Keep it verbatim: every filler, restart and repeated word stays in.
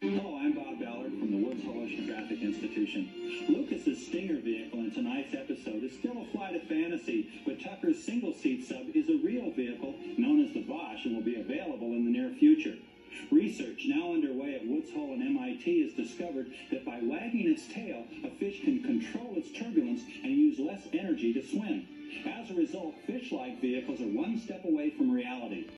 Hello, I'm Bob Ballard from the Woods Hole Oceanographic Institution. Lucas's Stinger vehicle in tonight's episode is still a flight of fantasy, but Tucker's single-seat sub is a real vehicle known as the Bosch and will be available in the near future. Research now underway at Woods Hole and M I T has discovered that by wagging its tail, a fish can control its turbulence and use less energy to swim. As a result, fish-like vehicles are one step away from reality.